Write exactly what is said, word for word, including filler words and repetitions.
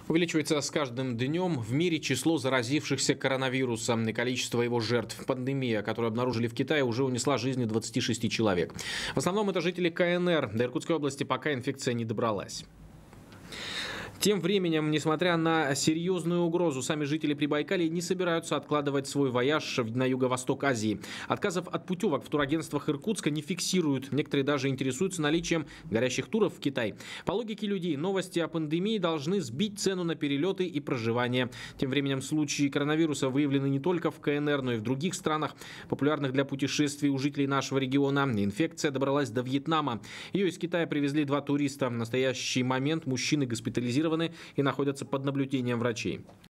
Увеличивается с каждым днем в мире число заразившихся коронавирусом и количество его жертв. Пандемия, которую обнаружили в Китае, уже унесла жизни двадцати шести человек. В основном это жители КНР. До Иркутской области пока инфекция не добралась. Тем временем, несмотря на серьезную угрозу, сами жители Прибайкалья не собираются откладывать свой вояж на юго-восток Азии. Отказов от путевок в турагентствах Иркутска не фиксируют. Некоторые даже интересуются наличием горящих туров в Китай. По логике людей, новости о пандемии должны сбить цену на перелеты и проживание. Тем временем, случаи коронавируса выявлены не только в КНР, но и в других странах, популярных для путешествий у жителей нашего региона. Инфекция добралась до Вьетнама. Ее из Китая привезли два туриста. В настоящий момент мужчины госпитализированы и находятся под наблюдением врачей.